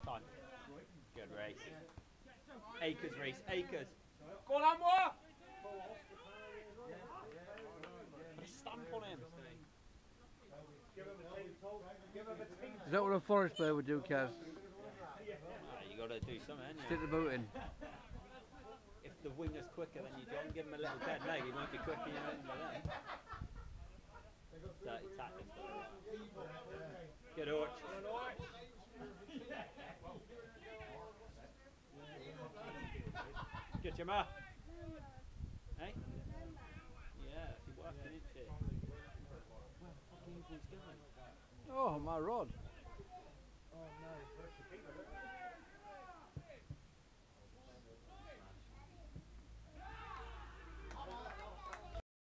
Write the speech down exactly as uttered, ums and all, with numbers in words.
Time. Good race. Acres race. Acres. Go on, Amwa! Put a stamp on him. Is that what a forest bear would do, Kaz? Ah, you got to do something, yeah. Stick the boot in. If the winger's quicker than you, don't give him a little dead leg. He won't be quicker than that. Dirty tactics. Good Orch. Good Jama. Hey? Yeah, if you're working into it. Where fucking is going? Oh, my rod. Oh no.